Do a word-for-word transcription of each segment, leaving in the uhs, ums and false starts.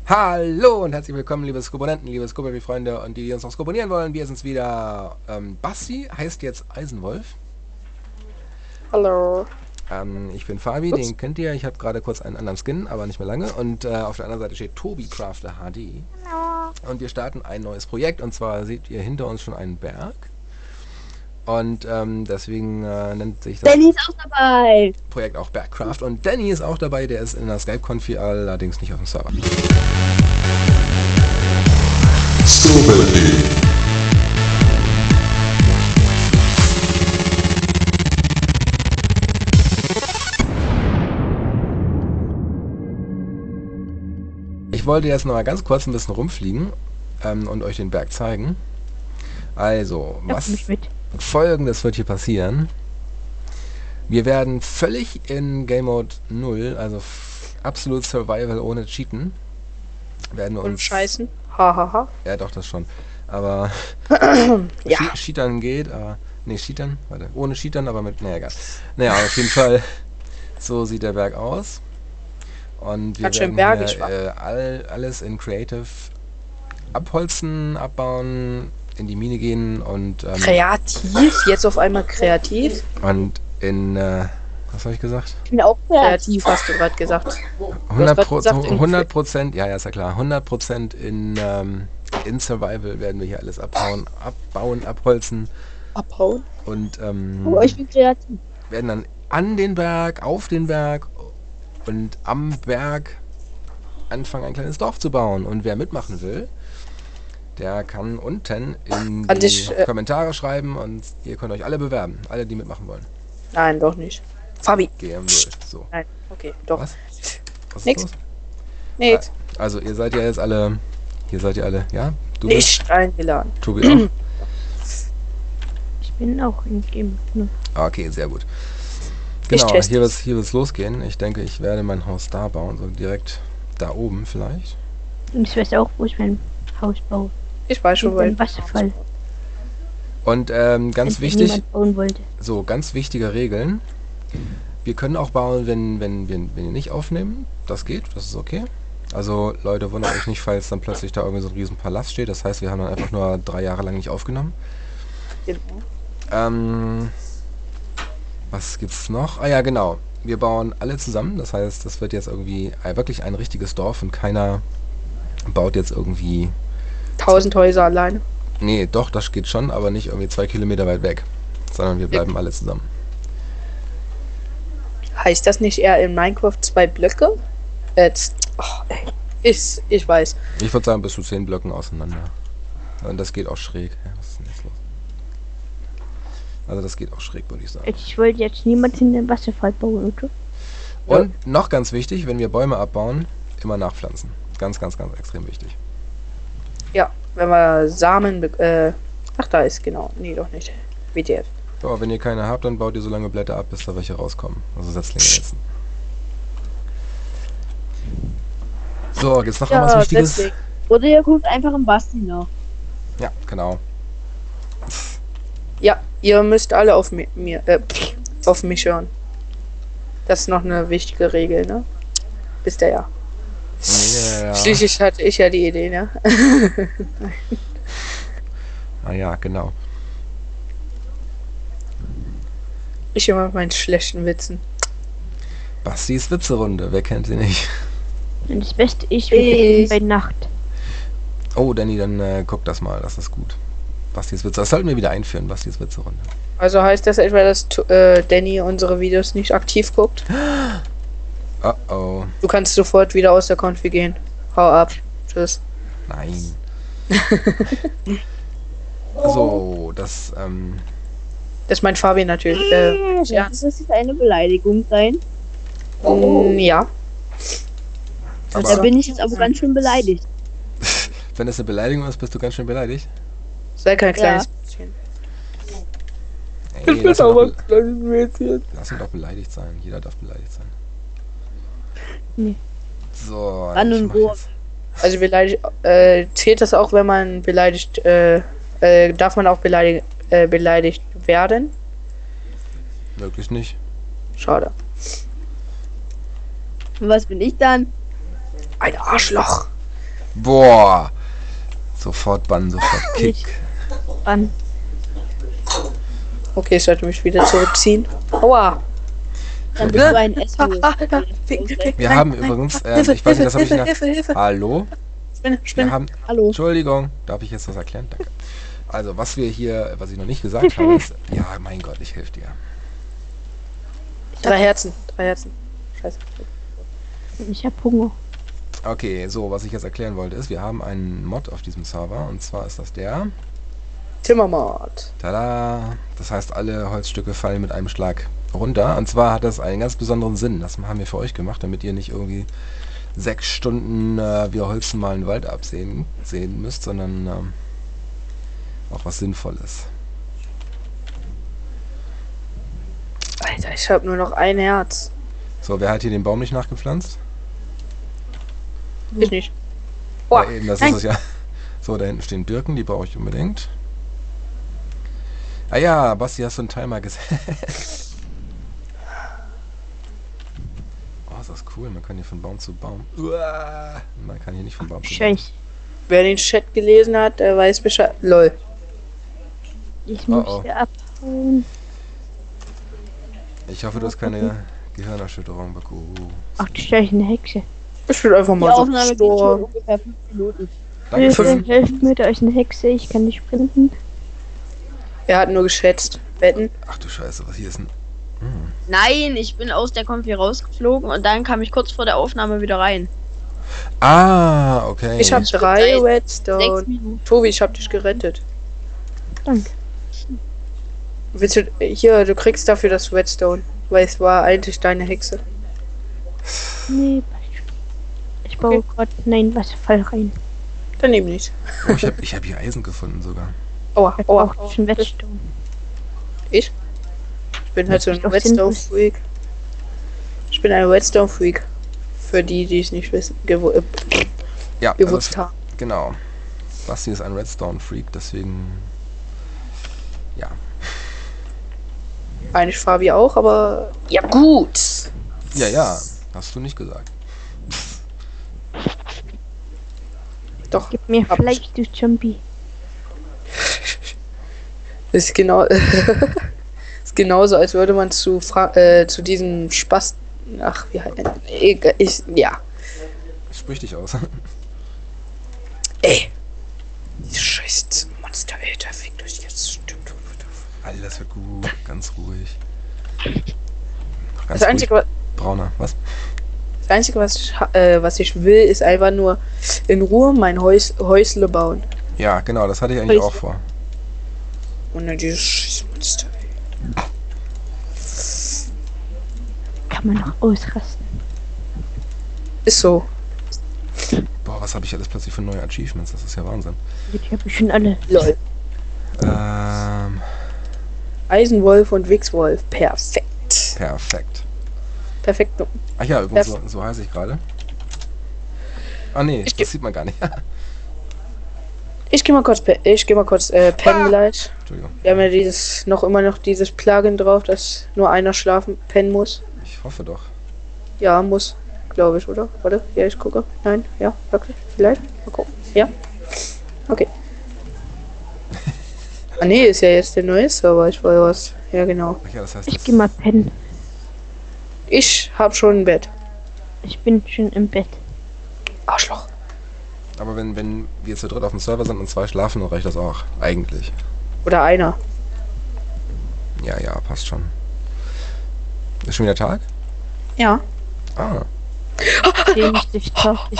Hallo und herzlich willkommen, liebe Skoponenten, liebe Skopopi-Freunde und die, die uns noch skoponieren wollen. Wir sind's wieder. Ähm, Basti heißt jetzt Eisenwolf. Hallo. Ähm, ich bin Fabi, Ups. den kennt ihr. Ich habe gerade kurz einen anderen Skin, aber nicht mehr lange. Und äh, auf der anderen Seite steht Tobi Crafter H D. Hallo. Und wir starten ein neues Projekt. Und zwar seht ihr hinter uns schon einen Berg. Und ähm, deswegen äh, nennt sich das Danny ist auch dabei. Projekt auch Bergcraft. Und Danny ist auch dabei, der ist in der Skype-Konfi, allerdings nicht auf dem Server. Skopopy. Ich wollte jetzt noch mal ganz kurz ein bisschen rumfliegen ähm, und euch den Berg zeigen. Also, Ja, was komm ich mit. Folgendes wird hier passieren. Wir werden völlig in Game Mode null, also absolut Survival ohne Cheaten, werden wir Und uns... scheißen. Hahaha. Ja, doch, das schon. Aber Ja. Che- Cheatern geht, aber... Nee, Cheatern? Warte, ohne Cheatern, aber mit... Naja, egal. Naja, auf jeden Fall, so sieht der Berg aus. Und wir Ganz schön werden bergig, hier, wa? äh, all, alles in Creative abholzen, abbauen, in die Mine gehen und... Ähm, Kreativ. Jetzt auf einmal kreativ. und in... Äh, was habe ich gesagt? Ich bin auch kreativ. Kreativ hast du gerade gesagt. hundert grad Pro- gesagt, in- hundert Prozent, ja, ja, ist ja klar. hundert Prozent in, ähm, in Survival werden wir hier alles abhauen, abbauen, abholzen Abhauen. und ähm, Oh, ich bin kreativ. werden dann an den Berg, auf den Berg und am Berg anfangen, ein kleines Dorf zu bauen. Und wer mitmachen will, der kann unten in Kann die sich, äh, Kommentare schreiben und ihr könnt euch alle bewerben. Alle, die mitmachen wollen. Nein, doch nicht. Fabi. G M null. So. Nein. Okay, doch. Was? Was ist Nix. los? Nix. Also ihr seid ja jetzt alle, hier seid ihr alle, ja? Du Nicht eingeladen. bist, Tobi auch? Ich bin auch in Game. Ne? Okay, sehr gut. Ich Genau, teste hier es. wird's, hier wird's losgehen. Ich denke, ich werde mein Haus da bauen, so direkt da oben vielleicht. Und ich weiß auch, wo ich mein Haus baue. Ich weiß schon, Mit weil. dem Wasserfall. Und ähm, ganz wenn wichtig, niemand bauen wollte. so ganz wichtige Regeln. Wir können auch bauen, wenn, wenn, wenn, wenn wir nicht aufnehmen. Das geht, das ist okay. Also Leute, wundert euch nicht, falls dann plötzlich da irgendwie so ein riesen Palast steht. Das heißt, wir haben dann einfach nur drei Jahre lang nicht aufgenommen. Genau. Ähm, was gibt's noch? Ah ja, genau. Wir bauen alle zusammen. Das heißt, das wird jetzt irgendwie äh, wirklich ein richtiges Dorf und keiner baut jetzt irgendwie... Tausend Häuser alleine. Nee, doch, das geht schon, aber nicht irgendwie zwei Kilometer weit weg. Sondern wir bleiben alle zusammen. Heißt das nicht eher in Minecraft zwei Blöcke? Jetzt. Oh, ey. Ich, ich weiß. Ich würde sagen, bis zu zehn Blöcken auseinander. Und das geht auch schräg. Ja, was ist denn jetzt los? Also das geht auch schräg, würde ich sagen. Ich wollte jetzt niemand in den Wasserfall bauen, oder? Und noch ganz wichtig, wenn wir Bäume abbauen, immer nachpflanzen. Ganz, ganz, ganz extrem wichtig. Ja, wenn wir Samen. be- Äh, ach, da ist genau. Nee, doch nicht. W T F. So, wenn ihr keine habt, dann baut ihr so lange Blätter ab, bis da welche rauskommen. Also Setzlinge setzen. So, gibt's noch was Wichtiges? deswegen. Oder ihr guckt einfach im Basti nach. Ja, genau. Ja, ihr müsst alle auf mi mir, äh, auf mich hören. Das ist noch eine wichtige Regel, ne? Wisst ihr ja. Ja. Schließlich hatte ich ja die Idee, ne? Ah ja, genau. Ich immer mit meinen schlechten Witzen. Bastis Witzerunde, wer kennt sie nicht? Und das Beste ist, Ich. wir bei Nacht. Oh, Danny, dann äh, guck das mal, das ist gut. Bastis Witze, das sollten wir wieder einführen, Bastis Witzerunde. Also heißt das etwa, dass tu- äh, Danny unsere Videos nicht aktiv guckt? Oh oh, Du kannst sofort wieder aus der Konfi gehen. Hau ab. Tschüss. nein. So, das, ähm, Das ist mein Fabi natürlich. Äh, ja. Das ist jetzt eine Beleidigung sein. Mm, ja. aber Da bin ich jetzt aber ganz schön beleidigt. wenn es eine Beleidigung ist, bist du ganz schön beleidigt. Sei kein kleines Ja. Mädchen. Ey, lass ihn, doch, be- kleines Mädchen. lass ihn doch beleidigt sein. Jeder darf beleidigt sein. Nee. So, Wann ich und mach wo? jetzt- Also beleidigt, äh, zählt das auch, wenn man beleidigt, äh, äh, darf man auch beleidigt, äh, beleidigt werden? Möglich nicht. Schade. Und was bin ich dann? Ein Arschloch. Boah. Sofort bannen, sofort Ich- Kick. Wann? Okay, ich sollte mich wieder zurückziehen. Aua. Dann bist du ein S U. Wir haben übrigens, ähm, Hilfe, ich weiß nicht, das habe ich Hilfe, nach... Hilfe, Hilfe. Hallo? Spinne, Wir Spinne. haben... Hallo. Entschuldigung, darf ich jetzt was erklären? Danke. Also, was wir hier, was ich noch nicht gesagt habe, ist... Ja, mein Gott, ich helfe dir. Drei Herzen, drei Herzen. Scheiße. Ich hab Hunger. Okay, so, was ich jetzt erklären wollte, ist, wir haben einen Mod auf diesem Server, und zwar ist das der... Timmermord. Tada! Das heißt, alle Holzstücke fallen mit einem Schlag runter. Und zwar hat das einen ganz besonderen Sinn. Das haben wir für euch gemacht, damit ihr nicht irgendwie sechs Stunden äh, wir holzen mal einen Wald absehen sehen müsst, sondern ähm, auch was Sinnvolles. Alter, ich habe nur noch ein Herz. So, wer hat hier den Baum nicht nachgepflanzt? Ich nicht. Boah, Ja, eben, das nein. ist es ja. So, da hinten stehen Birken, die brauche ich unbedingt. Ah ja, Basti, hast du einen Timer gesetzt? Oh, ist das cool. Man kann hier von Baum zu Baum. Uah, man kann hier nicht von Baum zu Baum. Scheiße. Wer den Chat gelesen hat, der weiß Bescheid. Lol. Ich Oh, muss oh. hier abhauen. Ich hoffe, du hast keine Gehirnerschütterung, Baku. Ach, du stell ich eine Hexe. Ich bin einfach Die mal so Aufnahme geht schon gestorben. ungefähr fünf Minuten. Hilfe, Dankeschön. helft mir, da ist eine Hexe, ich kann nicht sprinten. Er hat nur geschätzt. Wetten? Ach du Scheiße, was hier ist denn? Nein, ich bin aus der Konfi rausgeflogen und dann kam ich kurz vor der Aufnahme wieder rein. Ah, okay. Ich habe Schon drei seit Redstone. Sechs Minuten. Tobi, ich hab dich gerettet. Danke. Willst du, hier, du kriegst dafür das Redstone, weil es war eigentlich deine Hexe. Nee, passt schon. Ich baue gerade einen Wasserfall rein. Dann eben nicht. Oh, ich habe ich hab hier Eisen gefunden sogar. Aua, Ich aua. brauche schon Redstone. Ich? Ich bin halt so ein Ist doch Redstone sinnlos. Freak. Ich bin ein Redstone Freak. Für die, die es nicht wissen, gewu äh, Ja, gewusst also, haben. genau. Basti ist ein Redstone-Freak, deswegen... Ja. Eigentlich Fabi auch, aber ja gut. Ja, ja, hast du nicht gesagt. Doch, Gib mir Hab Fleisch, du Zombie. ist genau ist genauso, als würde man zu Fra äh, zu diesem Spaß. Ach, wie halt. Egal, ich, ja. Sprich dich aus. Ey. Dieses scheiß Monster, ey, der fickt euch jetzt. Stimmt. Alter, das wird gut. Ganz ruhig. Ganz Das Einzige, wa- Brauner, was? das Einzige was, ich, ha- äh, was ich will, ist einfach nur in Ruhe mein Häus Häusle bauen. Ja, genau, das hatte ich eigentlich Häusle. auch vor. Und dann dieses scheiß Monster, ey. Kann man noch ausrasten. Ist so. Boah, was habe ich alles plötzlich für neue Achievements? Das ist ja Wahnsinn. Ich habe schon alle. Lol. Ähm, Eisenwolf und Wixwolf. Perfekt. perfekt. Perfekt. Ach ja, übrigens, so, so heiße ich gerade. Ah nee, Ich geb- das sieht man gar nicht. Ich geh mal kurz, pe- ich geh mal kurz äh, pennen gleich. Entschuldigung. Wir haben ja dieses, noch immer noch dieses Plugin drauf, dass nur einer schlafen, pennen muss. Ich hoffe doch. Ja, muss, glaube ich, oder? Warte, ja, ich gucke. Nein, ja, wirklich, vielleicht. Mal gucken. Ja. Okay. Ah nee, ist ja jetzt der neue Server, ich weiß was. Ja, genau. Ach ja, das heißt, Ich das, geh mal pennen. Ich hab schon ein Bett. Ich bin schon im Bett. Arschloch. aber wenn, wenn wir zu dritt auf dem Server sind und zwei schlafen, dann reicht das auch. Eigentlich. Oder einer. Ja, ja, passt schon. Ist schon wieder Tag? Ja. Ah. Sehe ich dich tausend.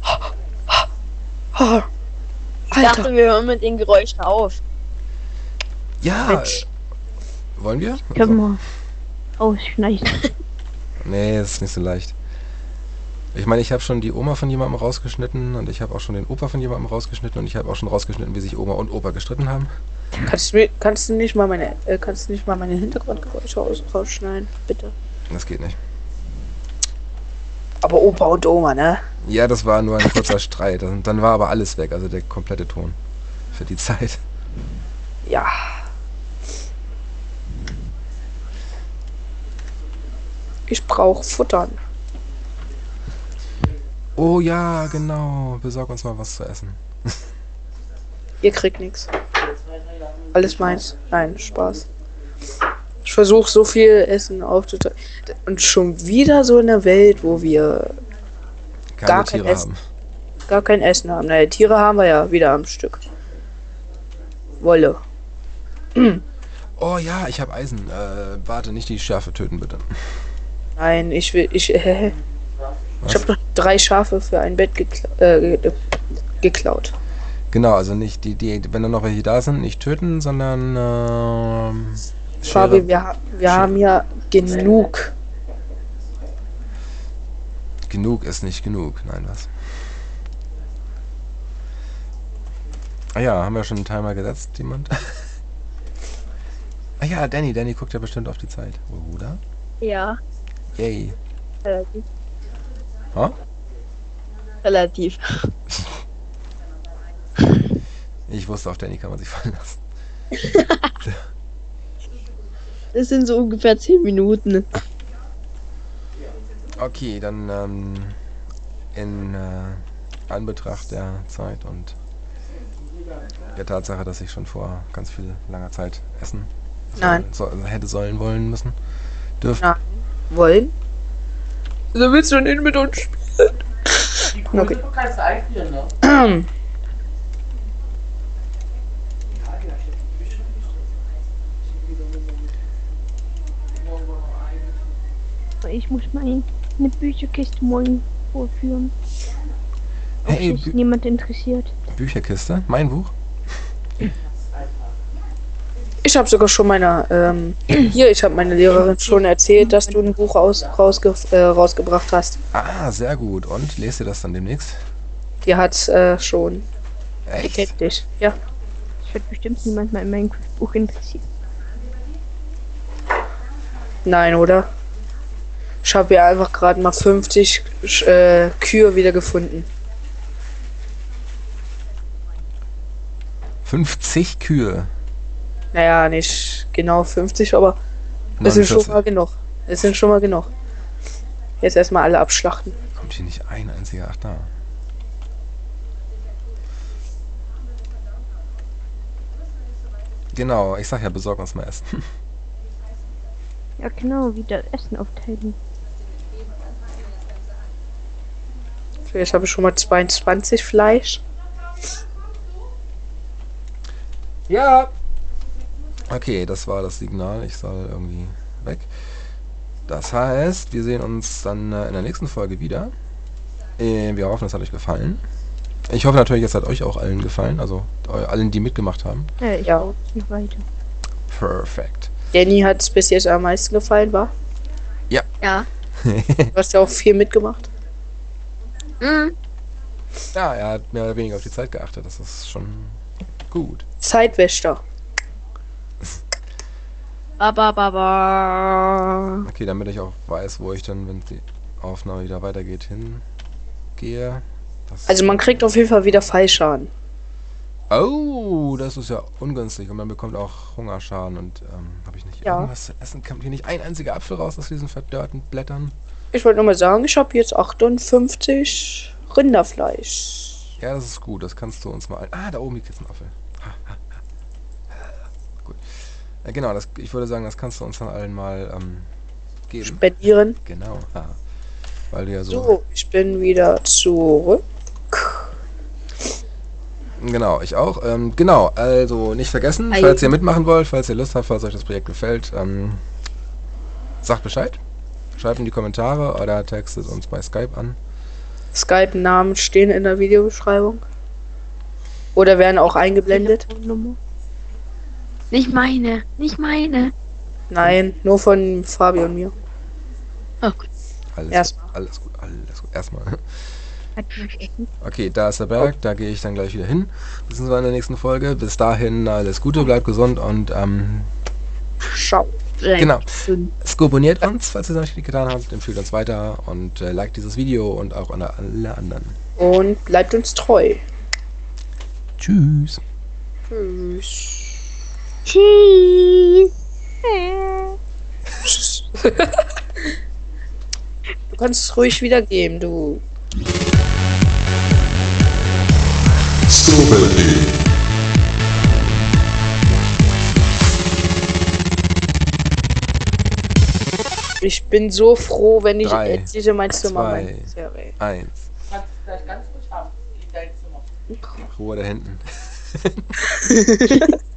Oh, Ich Alter. dachte, wir hören mit den Geräuschen auf. Ja. Mensch. Wollen wir? Können wir ausschneiden. Nee, ist nicht so leicht. Ich meine, ich habe schon die Oma von jemandem rausgeschnitten und ich habe auch schon den Opa von jemandem rausgeschnitten und ich habe auch schon rausgeschnitten, wie sich Oma und Opa gestritten haben. Kannst du, mir- kannst du nicht mal meine, äh, kannst du nicht mal meine Hintergrundgeräusche raus, rausschneiden, bitte? Das geht nicht. Aber Opa und Oma, ne? Ja, das war nur ein kurzer Streit. Und dann war aber alles weg, also der komplette Ton. Für die Zeit. Ja. Ich brauche Futtern. Oh ja, genau. Besorg uns mal was zu essen. Ihr kriegt nichts. Alles meins. Nein, Spaß. Ich versuche so viel Essen aufzuteilen. Und schon wieder so in der Welt, wo wir Keine Gar kein Tiere Essen. haben. gar kein Essen haben. Naja, Tiere haben wir ja wieder am Stück. Wolle. Oh ja, ich habe Eisen. Äh, warte, nicht die Schafe töten, bitte. Nein, ich will. Ich, äh, ich Was? habe noch drei Schafe für ein Bett gekla äh, ge- geklaut. Genau, also nicht die, die, wenn da noch welche da sind, nicht töten, sondern ähm, Fabi, Schere- wir, ha- wir Schere- haben ja genug. Genug ist nicht genug. Nein, was? Ah ja, haben wir schon einen Timer gesetzt, jemand? Ah ja, Danny, Danny guckt ja bestimmt auf die Zeit. Oder? Ja, Yay. relativ. Ha? Relativ. Ich wusste, auf Danny kann man sich fallen lassen. Das sind so ungefähr zehn Minuten. Okay, dann ähm, in äh, Anbetracht der Zeit und der Tatsache, dass ich schon vor ganz viel langer Zeit essen Nein. soll, so, hätte sollen wollen müssen, dürfen. Nein. Wollen? So willst du nicht mit uns spielen? Okay. kannst du einfrieren, ne? Ich muss mal eine Bücherkiste morgen vorführen. Ob Hey, sich Bü niemand interessiert. Bücherkiste, mein Buch. Ich habe sogar schon meiner, ähm, hier, ich habe meine Lehrerin schon erzählt, dass du ein Buch aus, rausge äh, rausgebracht hast. Ah, sehr gut. Und lest ihr das dann demnächst? Die hat äh, schon. Die Echt? kennt dich. Ja. Das wird bestimmt niemand mal in meinem Buch interessieren. Nein, oder? Ich habe ja einfach gerade mal fünfzig Sch- äh, Kühe wieder gefunden. fünfzig Kühe. Naja, nicht genau fünfzig, aber es sind schon neunundvierzig. mal genug. Es sind schon mal genug. Jetzt erstmal alle abschlachten. Kommt hier nicht ein einziger? Ach, da. Genau, ich sag ja, besorgen uns mal Essen. Ja genau, wieder Essen aufteilen. Jetzt habe ich schon mal zweiundzwanzig Fleisch. Ja. Okay, das war das Signal. Ich soll irgendwie weg. Das heißt, wir sehen uns dann äh, in der nächsten Folge wieder. Äh, wir hoffen, es hat euch gefallen. Ich hoffe natürlich, es hat euch auch allen gefallen. Also eu- allen, die mitgemacht haben. Ja, ich Ja. baue jetzt noch weiter. Perfekt. Danny hat es bis jetzt am meisten gefallen, war? Ja. Du hast ja auch viel mitgemacht. Mhm. Ja, er hat mehr oder weniger auf die Zeit geachtet. Das ist schon gut. Zeitwächter. Ba, ba, ba, ba. Okay, damit ich auch weiß, wo ich dann, wenn die Aufnahme wieder weitergeht, hingehe. Das Also man kriegt auf jeden Fall wieder Fallschaden. Oh, das ist ja ungünstig und man bekommt auch Hungerschaden und ähm, habe ich nicht Ja. irgendwas zu essen? Kommt hier nicht ein einziger Apfel raus aus diesen verdörrten Blättern? Ich wollte nur mal sagen, ich habe jetzt achtundfünfzig Rinderfleisch. Ja, das ist gut, das kannst du uns mal... Ah, da oben liegt jetzt ein Apfel. Ha, ha, ha. Gut. Ja, genau, das, ich würde sagen, das kannst du uns dann allen mal ähm, geben. Spendieren. Genau, ha. Weil du ja so... So, ich bin wieder zurück. Genau, ich auch. Ähm, genau, also nicht vergessen, Ei. falls ihr mitmachen wollt, falls ihr Lust habt, falls euch das Projekt gefällt, ähm, sagt Bescheid. Schreibt in die Kommentare oder textet uns bei Skype an. Skype-Namen stehen in der Videobeschreibung. Oder werden auch eingeblendet. Telefonnummer. Nicht meine, nicht meine. Nein, nur von Fabi und mir. Oh, gut. Alles, Erstmal. alles gut, alles gut. Erstmal. Hat vergessen. Okay, da ist der Berg, da gehe ich dann gleich wieder hin. Bis in der nächsten Folge. Bis dahin alles Gute, bleibt gesund und ähm, Ciao. Genau. Fünf. skoboniert uns, falls ihr es noch nicht getan habt, empfiehlt uns weiter und äh, liked dieses Video und auch an alle anderen. Und bleibt uns treu. Tschüss. Tschüss. Tschüss. Du kannst es ruhig wiedergeben, du. Strawberry. Ich bin so froh, wenn ich Drei, jetzt diese mein Zimmer zwei, mein Serie. Eins. Kannst du gleich ganz ruhig haben. In dein Zimmer. Ruhe da hinten.